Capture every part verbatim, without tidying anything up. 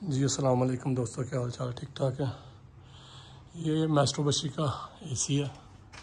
जी अस्सलाम वालेकुम दोस्तों, क्या हाल चाल? ठीक ठाक है। ये मैस्ट्रोबशी का एसी है।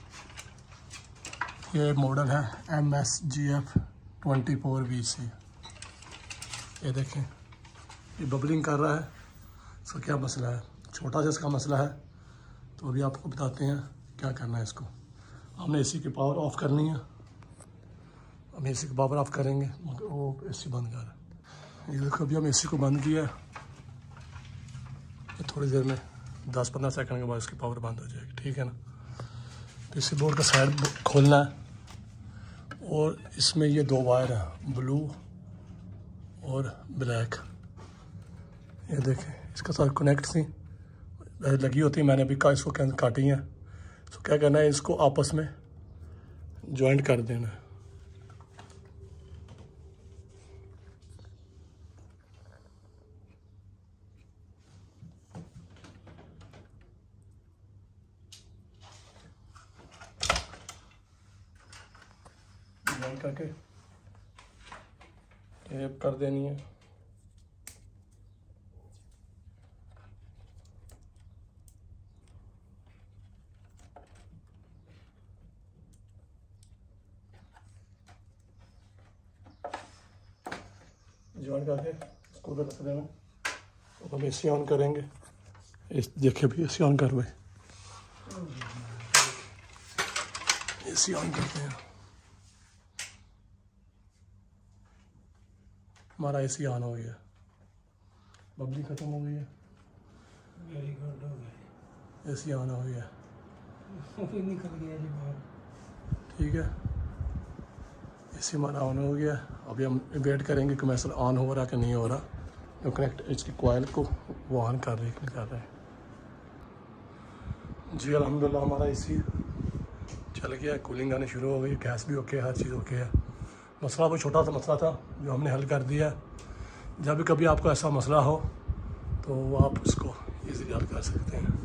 ये मॉडल है M S G F twenty four V C. ये देखें, ये बबलिंग कर रहा है। इसका क्या मसला है? छोटा सा इसका मसला है, तो अभी आपको बताते हैं क्या करना है इसको। हमने एसी की पावर ऑफ़ करनी है। हम एसी की पावर ऑफ़ करेंगे, वो एसी बंद कर। ये देखो, अभी हम एसी को बंद किया है। थोड़ी देर में दस पंद्रह सेकंड के बाद इसकी पावर बंद हो जाएगी, ठीक है ना। पीसी बोर्ड का साइड खोलना है और इसमें ये दो वायर हैं, ब्लू और ब्लैक। ये देखें, इसके साथ कनेक्ट थी लगी होती, मैंने अभी का इसको काटी है। तो क्या करना है, इसको आपस में जॉइंट कर देना है। जॉइंट करके टेप कर देनी है। जॉइंट करके इसको उधर रख देना। तो हम एसी ऑन करेंगे। इस देखिए भी एसी ऑन कर हुए, एसी ऑन करते हैं। हमारा एसी ऑन हो गया, बबली खत्म हो गई है, वेरी गुड हो गया, एसी ऑन हो गया, निकल गया जी बाहर। ठीक है, एसी हमारा ऑन हो गया। अभी हम वेट करेंगे कि मैसेज ऑन हो रहा कि नहीं हो रहा। जो कनेक्ट इसकी कॉइल को वो ऑन कर रहे हैं कि नहीं कर रहे हैं। जी अल्हम्दुलिल्लाह हमारा एसी चल गया, कूलिंग आनी शुरू हो गई, गैस भी ओके, हर चीज़ ओके है। मसला वो छोटा सा मसला था जो हमने हल कर दिया। जब भी कभी आपको ऐसा मसला हो तो आप उसको ईज़िली हल कर सकते हैं।